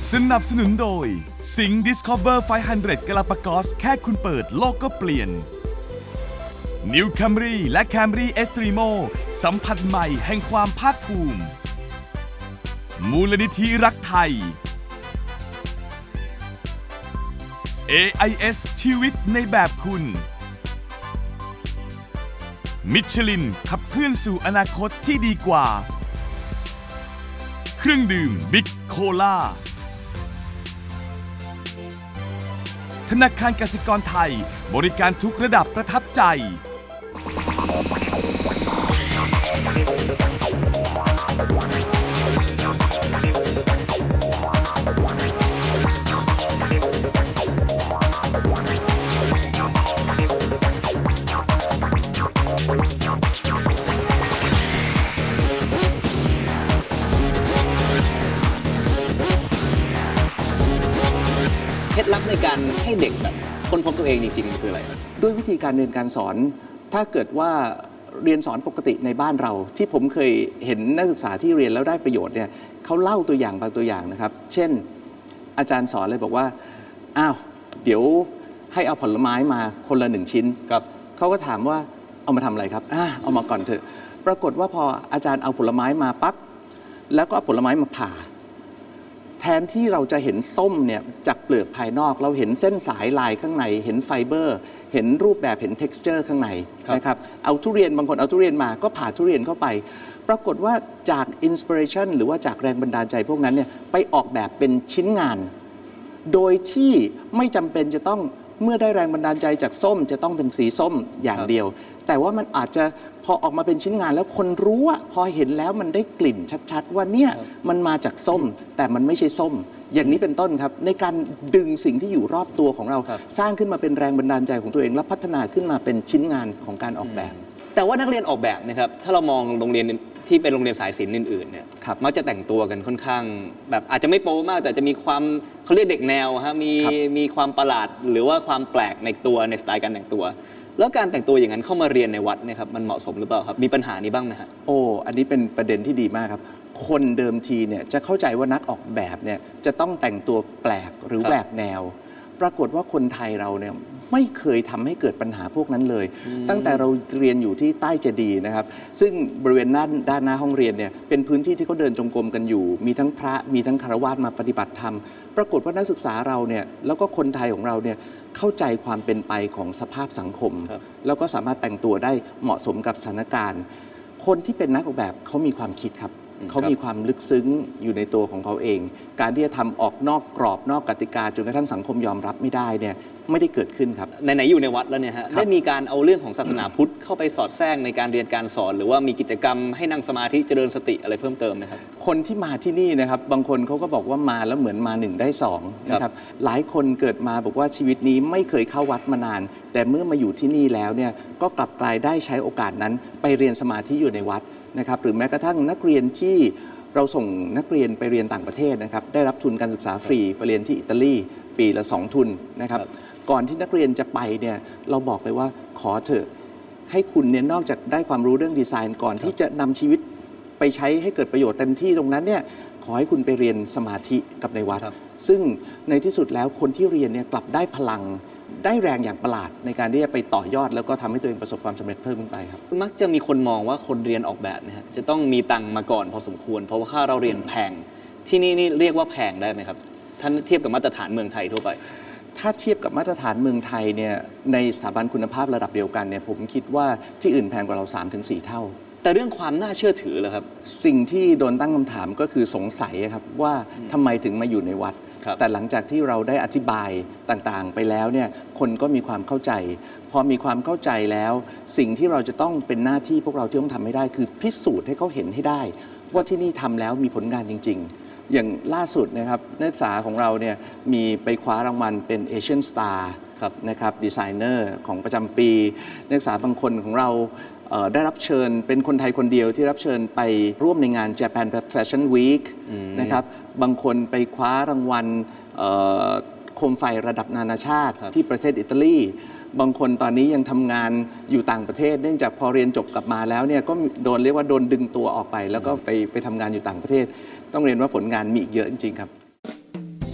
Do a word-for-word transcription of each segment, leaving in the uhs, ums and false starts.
สนับสนุนโดย Sing Discover ไฟว์ฮันเดรด Galapagos แค่คุณเปิดโลกก็เปลี่ยน New Camry และ Camry Extremo สัมผัสใหม่แห่งความภาคภูมิมูลนิธิรักไทย เอ ไอ เอส ชีวิตในแบบคุณมิชลินขับเคลื่อนสู่อนาคตที่ดีกว่าเครื่องดื่มบิ๊กโคลาธนาคารกสิกรไทยบริการทุกระดับประทับใจเคล็ดลับในการให้เด็กแบบค้นพบตัวเองจริงๆมันคืออะไรด้วยวิธีการเรียนการสอนถ้าเกิดว่าเรียนสอนปกติในบ้านเราที่ผมเคยเห็นนักศึกษาที่เรียนแล้วได้ประโยชน์เนี่ยเขาเล่าตัวอย่างบางตัวอย่างนะครับเช่นอาจารย์สอนเลยบอกว่าอ้าวเดี๋ยวให้เอาผลไม้มาคนละหนึ่งชิ้นครับเขาก็ถามว่าเอามาทำอะไรครับอ่าเอามาก่อนเถอะปรากฏว่าพออาจารย์เอาผลไม้มาปั๊บแล้วก็เอาผลไม้มาผ่าแทนที่เราจะเห็นส้มเนี่ยจากเปลือกภายนอกเราเห็นเส้นสายลายข้างในเห็นไฟเบอร์เห็นรูปแบบเห็น texture ข้างในนะครับเอาทุเรียนบางคนเอาทุเรียนมาก็ผ่าทุเรียนเข้าไปปรากฏว่าจาก inspiration หรือว่าจากแรงบันดาลใจพวกนั้นเนี่ยไปออกแบบเป็นชิ้นงานโดยที่ไม่จำเป็นจะต้องเมื่อได้แรงบันดาลใจจากส้มจะต้องเป็นสีส้มอย่างเดียวแต่ว่ามันอาจจะพอออกมาเป็นชิ้นงานแล้วคนรู้ว่าพอเห็นแล้วมันได้กลิ่นชัดๆว่าเนี่ยมันมาจากส้มแต่มันไม่ใช่ส้มอย่างนี้เป็นต้นครับในการดึงสิ่งที่อยู่รอบตัวของเราสร้างขึ้นมาเป็นแรงบันดาลใจของตัวเองแล้วพัฒนาขึ้นมาเป็นชิ้นงานของการออกแบบแต่ว่านักเรียนออกแบบนะครับถ้าเรามองโรงเรียนที่เป็นโรงเรียนสายศิลป์อื่นๆเนี่ยมักจะแต่งตัวกันค่อนข้างแบบอาจจะไม่โป๊มากแต่จะมีความเขาเรียกเด็กแนวฮะมีมีความประหลาดหรือว่าความแปลกในตัวในสไตล์การแต่งตัวแล้วการแต่งตัวอย่างนั้นเข้ามาเรียนในวัดเนี่ยครับมันเหมาะสมหรือเปล่าครับมีปัญหานี้บ้างไหมฮะโอ้อันนี้เป็นประเด็นที่ดีมากครับคนเดิมทีเนี่ยจะเข้าใจว่านักออกแบบเนี่ยจะต้องแต่งตัวแปลกหรือแหวกแนวปรากฏว่าคนไทยเราเนี่ยไม่เคยทำให้เกิดปัญหาพวกนั้นเลยตั้งแต่เราเรียนอยู่ที่ใต้เจดีย์นะครับซึ่งบริเวณด้านด้านหน้าห้องเรียนเนี่ยเป็นพื้นที่ที่เขาเดินจงกรมกันอยู่มีทั้งพระมีทั้งคฤหัสถ์มาปฏิบัติธรรมปรากฏว่านักศึกษาเราเนี่ยแล้วก็คนไทยของเราเนี่ยเข้าใจความเป็นไปของสภาพสังคมแล้วก็สามารถแต่งตัวได้เหมาะสมกับสถานการณ์คนที่เป็นนักออกแบบเขามีความคิดครับเขามีความลึกซึ้งอยู่ในตัวของเขาเองการที่จะทำออกนอกกรอบนอกกติกาจนกระทั่งสังคมยอมรับไม่ได้เนี่ยไม่ได้เกิดขึ้นครับไหนๆอยู่ในวัดแล้วเนี่ยฮะได้มีการเอาเรื่องของศาสนาพุทธเข้าไปสอดแทรกในการเรียนการสอนหรือว่ามีกิจกรรมให้นั่งสมาธิเจริญสติอะไรเพิ่มเติมนะครับคนที่มาที่นี่นะครับบางคนเขาก็บอกว่ามาแล้วเหมือนมาหนึ่งได้สองนะครับหลายคนเกิดมาบอกว่าชีวิตนี้ไม่เคยเข้าวัดมานานแต่เมื่อมาอยู่ที่นี่แล้วเนี่ยก็กลับกลายได้ใช้โอกาสนั้นไปเรียนสมาธิอยู่ในวัดนะครับหรือแม้กระทั่งนักเรียนที่เราส่งนักเรียนไปเรียนต่างประเทศนะครับได้รับทุนการศึกษาฟรีไปเรียนที่อิตาลีปีละสองทุนนะครับก่อนที่นักเรียนจะไปเนี่ยเราบอกเลยว่าขอเถอะให้คุณเนี่ยนอกจากได้ความรู้เรื่องดีไซน์ก่อนที่จะนำชีวิตไปใช้ให้เกิดประโยชน์เต็มที่ตรงนั้นเนี่ยขอให้คุณไปเรียนสมาธิกับในวัดซึ่งในที่สุดแล้วคนที่เรียนเนี่ยกลับได้พลังได้แรงอย่างประหลาดในการที่จะไปต่อยอดแล้วก็ทำให้ตัวเองประสบความสำเร็จเพิ่มขึ้นไปครับมักจะมีคนมองว่าคนเรียนออกแบบนะฮะจะต้องมีตังค์มาก่อนพอสมควรเพราะว่าค่าเราเรียนแพงที่นี่นี่เรียกว่าแพงได้ไหมครับท่านเทียบกับมาตรฐานเมืองไทยทั่วไปถ้าเทียบกับมาตรฐานเมืองไทยเนี่ยในสถาบันคุณภาพระดับเดียวกันเนี่ยผมคิดว่าที่อื่นแพงกว่าเรา สามถึงสี่ เท่าแต่เรื่องความน่าเชื่อถือเหรอครับสิ่งที่โดนตั้งคำถามก็คือสงสัยครับว่าทำไมถึงมาอยู่ในวัดแต่หลังจากที่เราได้อธิบายต่างๆไปแล้วเนี่ยคนก็มีความเข้าใจพอมีความเข้าใจแล้วสิ่งที่เราจะต้องเป็นหน้าที่พวกเราที่ต้องทำให้ได้คือพิสูจน์ให้เขาเห็นให้ได้ว่าที่นี่ทำแล้วมีผลงานจริงๆอย่างล่าสุดนะครับนักศึกษาของเราเนี่ยมีไปคว้ารางวัลเป็น Asian Star นะครับดีไซเนอร์ของประจำปีนักศึกษาบางคนของเราได้รับเชิญเป็นคนไทยคนเดียวที่รับเชิญไปร่วมในงาน Japan Fashion Week นะครับบางคนไปคว้ารางวัลโคมไฟระดับนานาชาติที่ประเทศอิตาลีบางคนตอนนี้ยังทำงานอยู่ต่างประเทศเนื่องจากพอเรียนจบกลับมาแล้วเนี่ยก็โดนเรียกว่าโดนดึงตัวออกไปแล้วก็ไปไปทำงานอยู่ต่างประเทศต้องเรียนว่าผลงานมีอีกเยอะจริงๆครับ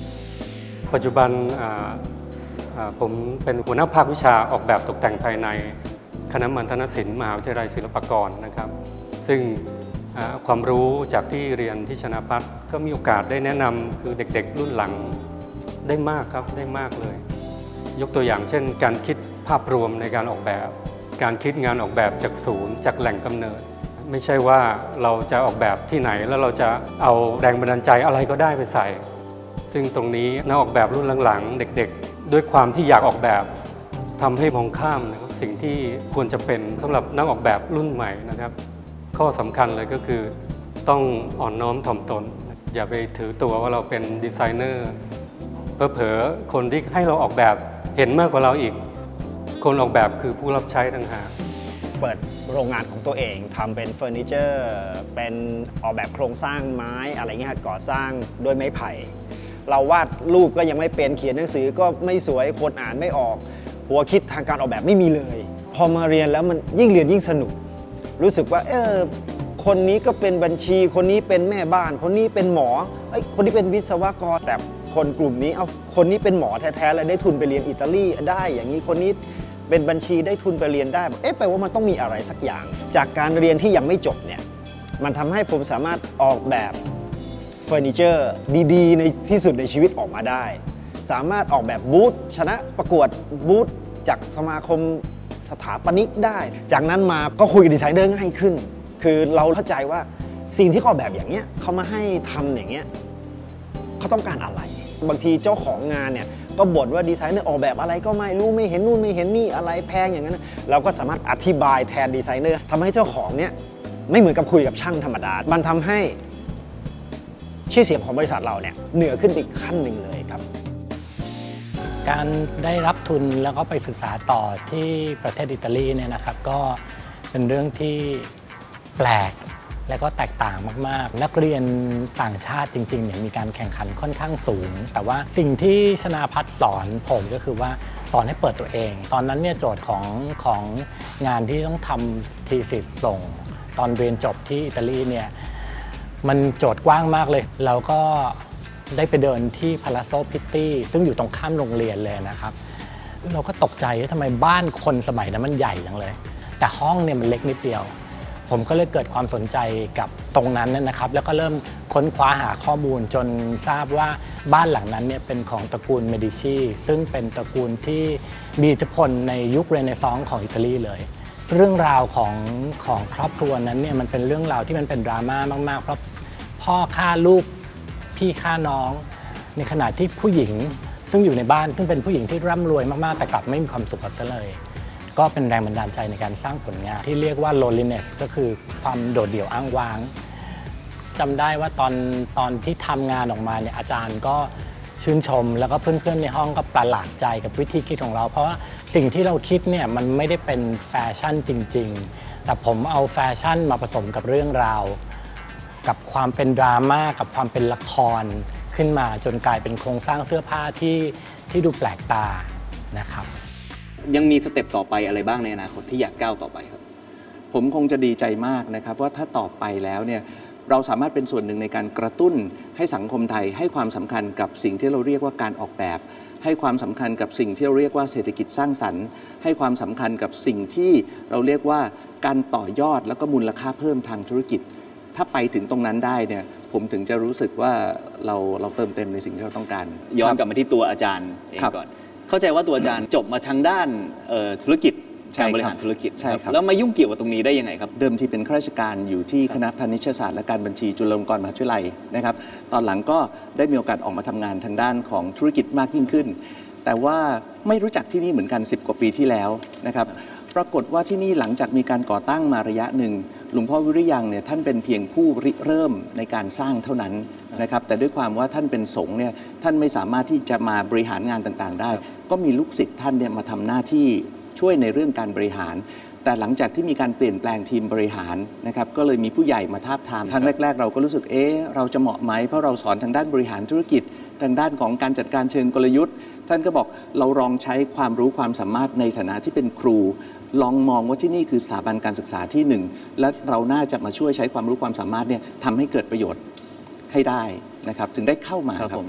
ปัจจุบันผมเป็นหัวหน้าภาควิชาออกแบบตกแต่งภายในคณะมัณฑนศิลป์มหาวิทยาลัยศิลปากรนะครับซึ่งความรู้จากที่เรียนที่ชนาพัฒน์ก็มีโอกาสได้แนะนำคือเด็กๆรุ่นหลังได้มากครับได้มากเลยยกตัวอย่างเช่นการคิดภาพรวมในการออกแบบการคิดงานออกแบบจากศูนย์จากแหล่งกำเนิดไม่ใช่ว่าเราจะออกแบบที่ไหนแล้วเราจะเอาแรงบันดาลใจอะไรก็ได้ไปใส่ซึ่งตรงนี้นักออกแบบรุ่นหลังๆเด็กๆด้วยความที่อยากออกแบบทำให้มองข้ามนะครับสิ่งที่ควรจะเป็นสำหรับนักออกแบบรุ่นใหม่นะครับข้อสำคัญเลยก็คือต้องอ่อนน้อมถ่อมตนอย่าไปถือตัวว่าเราเป็นดีไซเนอร์เผลอๆคนที่ให้เราออกแบบเห็นมากกว่าเราอีกคนออกแบบคือผู้รับใช้ต่างหากเปิดโรงงานของตัวเองทำเป็นเฟอร์นิเจอร์เป็นออกแบบโครงสร้างไม้อะไรเงี้ยก่อสร้างด้วยไม้ไผ่เราวาดรูปก็ยังไม่เป็นเขียนหนังสือก็ไม่สวยคนอ่านไม่ออกหัวคิดทางการออกแบบไม่มีเลยพอมาเรียนแล้วมันยิ่งเรียนยิ่งสนุกรู้สึกว่าเออคนนี้ก็เป็นบัญชีคนนี้เป็นแม่บ้านคนนี้เป็นหมอไอ้คนนี้เป็นวิศวกรแต่คนกลุ่มนี้เอาคนนี้เป็นหมอแท้ๆเลยได้ทุนไปเรียนอิตาลีได้อย่างนี้คนนี้เป็นบัญชีได้ทุนไปเรียนได้เอ๊ะแปลว่ามันต้องมีอะไรสักอย่างจากการเรียนที่ยังไม่จบเนี่ยมันทำให้ผมสามารถออกแบบเฟอร์นิเจอร์ดีๆในที่สุดในชีวิตออกมาได้สามารถออกแบบบูธชนะประกวดบูธจากสมาคมสถาปนิกได้จากนั้นมาก็คุยกับดีไซเนอร์ง่ายขึ้นคือเราเข้าใจว่าสิ่งที่เขาออกแบบอย่างเงี้ยเขามาให้ทำอย่างเงี้ยเขาต้องการอะไรบางทีเจ้าของงานเนี่ยก็บ่นว่าดีไซเนอร์ออกแบบอะไรก็ไม่รู้ไม่เห็นนู่นไม่เห็นนี่อะไรแพงอย่างนั้นเราก็สามารถอธิบายแทนดีไซเนอร์ทำให้เจ้าของเนี่ยไม่เหมือนกับคุยกับช่างธรรมดามันทำให้ชื่อเสียงของบริษัทเราเนี่ยเหนือขึ้นอีกขั้นหนึ่งเลยครับการได้รับทุนแล้วก็ไปศึกษาต่อที่ประเทศอิตาลีเนี่ยนะครับก็เป็นเรื่องที่แปลกและก็แตกต่างมากๆนักเรียนต่างชาติจริงๆเนี่ยมีการแข่งขันค่อนข้างสูงแต่ว่าสิ่งที่ชนาพัฒน์สอนผมก็คือว่าสอนให้เปิดตัวเองตอนนั้นเนี่ยโจทย์ของของงานที่ต้องทำทีสิสส่งตอนเรียนจบที่อิตาลีเนี่ยมันโจทย์กว้างมากเลยแล้วก็ได้ไปเดินที่พาลาโซพิตตี้ซึ่งอยู่ตรงข้ามโรงเรียนเลยนะครับเราก็ตกใจว่าทำไมบ้านคนสมัยนั้นมันใหญ่จังเลยแต่ห้องเนี่ยมันเล็กนิดเดียวผมก็เลยเกิดความสนใจกับตรงนั้นนะครับแล้วก็เริ่มค้นคว้าหาข้อมูลจนทราบว่าบ้านหลังนั้นเนี่ยเป็นของตระกูลเมดิชีซึ่งเป็นตระกูลที่มีอิทธิพลในยุคเรเนซองส์ของอิตาลีเลยเรื่องราวของของครอบครัวนั้นเนี่ยมันเป็นเรื่องราวที่มันเป็นดราม่ามากๆเพราะพ่อฆ่าลูกพี่ฆ่าน้องในขณะที่ผู้หญิงซึ่งอยู่ในบ้านซึ่งเป็นผู้หญิงที่ร่ำรวยมากๆแต่กลับไม่มีความสุขซะเลยก็เป็นแรงบันดาลใจในการสร้างผลงานที่เรียกว่า loneliness ก็คือความโดดเดี่ยวอ้างว้างจำได้ว่าตอนตอนที่ทำงานออกมาเนี่ยอาจารย์ก็ชื่นชมแล้วก็เพื่อนๆในห้องก็ประหลาดใจกับวิธีคิดของเราเพราะว่าสิ่งที่เราคิดเนี่ยมันไม่ได้เป็นแฟชั่นจริงๆแต่ผมเอาแฟชั่นมาผสมกับเรื่องราวกับความเป็นดราม่ากับความเป็นละครขึ้นมาจนกลายเป็นโครงสร้างเสื้อผ้าที่ที่ดูแปลกตานะครับยังมีสเต็ปต่อไปอะไรบ้างในอนาคตที่อยากก้าวต่อไปครับผมคงจะดีใจมากนะครับว่าถ้าต่อไปแล้วเนี่ยเราสามารถเป็นส่วนหนึ่งในการกระตุ้นให้สังคมไทยให้ความสำคัญกับสิ่งที่เราเรียกว่าการออกแบบให้ความสำคัญกับสิ่งที่เราเรียกว่าเศรษฐกิจสร้างสรรค์ให้ความสำคัญกับสิ่งที่เราเรียกว่าการต่อยอดแล้วก็มูลค่าเพิ่มทางธุรกิจถ้าไปถึงตรงนั้นได้เนี่ยผมถึงจะรู้สึกว่าเราเราเติมเต็มในสิ่งที่เราต้องการย้อนกลับมาที่ตัวอาจารย์เองก่อนเข้าใจว่าตัวอาจารย์จบมาทางด้านธุรกิจการบริหารธุรกิจใช่ครับแล้วมายุ่งเกี่ยวกับตรงนี้ได้ยังไงครับเดิมทีเป็นข้าราชการอยู่ที่คณะพาณิชยศาสตร์และการบัญชีจุฬาลงกรณ์มหาวิทยาลัยนะครับตอนหลังก็ได้มีโอกาสออกมาทำงานทางด้านของธุรกิจมากยิ่งขึ้นแต่ว่าไม่รู้จักที่นี่เหมือนกันสิบกว่าปีที่แล้วนะครับปรากฏว่าที่นี่หลังจากมีการก่อตั้งมาระยะหนึ่งหลวงพ่อวิริยังเนี่ยท่านเป็นเพียงผู้ริเริ่มในการสร้างเท่านั้นนะครับแต่ด้วยความว่าท่านเป็นสงฆ์เนี่ยท่านไม่สามารถที่จะมาบริหารงานต่างๆได้ก็มีลูกศิษย์ท่านเนี่ยมาทำหน้าที่ช่วยในเรื่องการบริหารแต่หลังจากที่มีการเปลี่ยนแปลงทีมบริหารนะครับก็เลยมีผู้ใหญ่มาทาบทามครั้งแรกๆเราก็รู้สึกเอ๊ะเราจะเหมาะไหมเพราะเราสอนทางด้านบริหารธุรกิจทางด้านของการจัดการเชิงกลยุทธ์ท่านก็บอกเราลองใช้ความรู้ความสามารถในฐานะที่เป็นครูลองมองว่าที่นี่คือสถาบันการศึกษาที่หนึ่งและเราน่าจะมาช่วยใช้ความรู้ความสามารถเนี่ยทำให้เกิดประโยชน์ให้ได้นะครับถึงได้เข้ามาครับ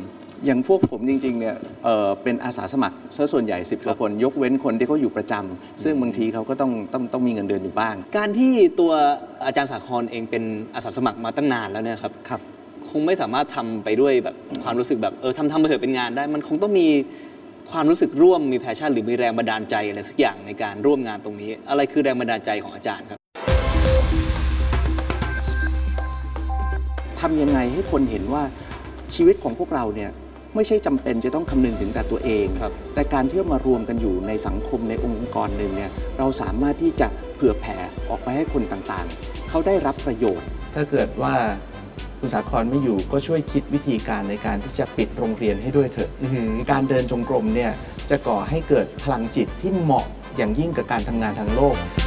อย่างพวกผมจริงๆเนี่ยเอ่อเป็นอาสาสมัครซะส่วนใหญ่สิบกว่าคนยกเว้นคนที่เขาอยู่ประจำซึ่งบางทีเขาก็ต้องต้องต้องมีเงินเดือนอยู่บ้างการที่ตัวอาจารย์สาครเองเป็นอาสาสมัครมาตั้งนานแล้วเนี่ยครับครับคงไม่สามารถทำไปด้วยแบบความรู้สึกแบบเออทำทำไปเถอะเป็นงานได้ มันคงต้องมีความรู้สึกร่วมมีแพชชั่นหรือมีแรงบันดาลใจอะไรสักอย่างในการร่วมงานตรงนี้ อะไรคือแรงบันดาลใจของอาจารย์ครับทำยังไงให้คนเห็นว่าชีวิตของพวกเราเนี่ยไม่ใช่จำเป็นจะต้องคำนึงถึงแต่ตัวเอง แต่การที่มารวมกันอยู่ในสังคมในองค์กรหนึ่งเนี่ยเราสามารถที่จะเผื่อแผ่ออกไปให้คนต่างๆเขาได้รับประโยชน์ถ้าเกิดว่าคุณสาครไม่อยู่ก็ช่วยคิดวิธีการในการที่จะปิดโรงเรียนให้ด้วยเถอะการเดินจงกรมเนี่ยจะก่อให้เกิดพลังจิตที่เหมาะอย่างยิ่งกับการทำงานทางโลก